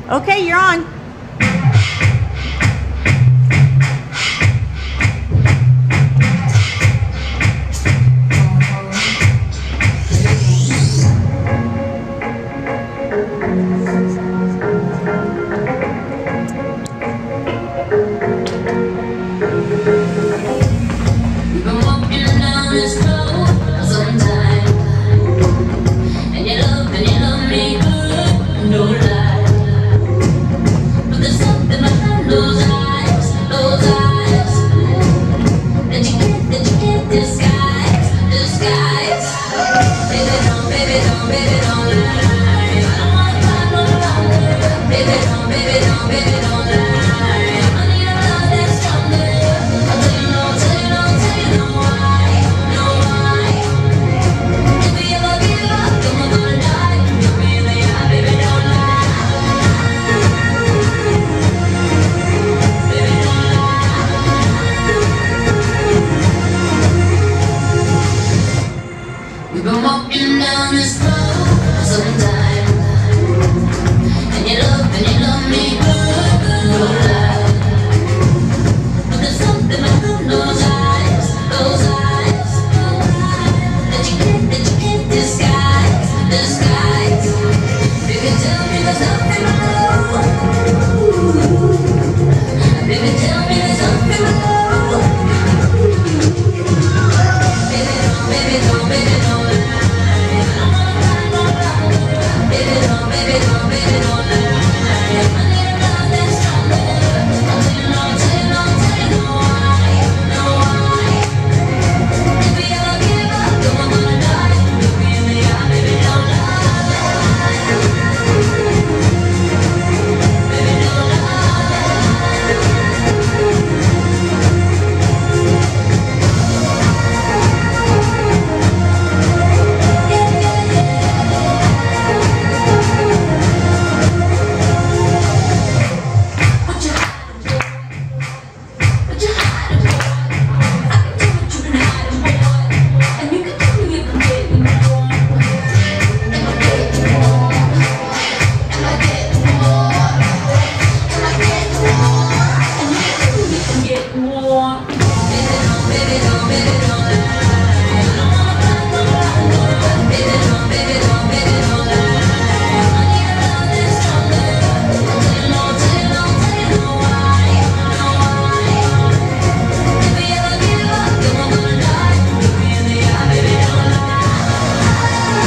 Okay, you're on. We've been walking down this road for some time, and you love me good, no lie. But there's something behind those eyes that you can't disguise. Baby, don't lie. I don't wanna find no longer. Baby, don't lie. I need a love that's stronger. I'll tell you no why. If we ever give up, then we're gonna die. You really are, baby, don't lie. Baby, don't lie. We've been walking down this road for some time, and you love me good, no lie. But there's something behind those eyes that you can't disguise. Baby, tell me there's nothing wrong. Baby, tell me there's nothing wrong. Baby, don't lie. I don't wanna find no longer. Baby, don't lie. I need a love that's stronger. I'll tell you no why. If we ever give up, then we're gonna die. You really are, baby, don't lie. Baby, don't What you hiding, boy? I can tell what you been hiding, boy. And you can tell me if I'm getting warm. Am I getting warm? Am I getting warm? Am I getting warm? And you can tell me if I'm getting warm. Baby, don't lie. I don't wanna find no longer. Baby, don't lie. I need a love that's stronger. I'll tell you no why. If we ever give up, then we're gonna die. You really are, baby, don't lie.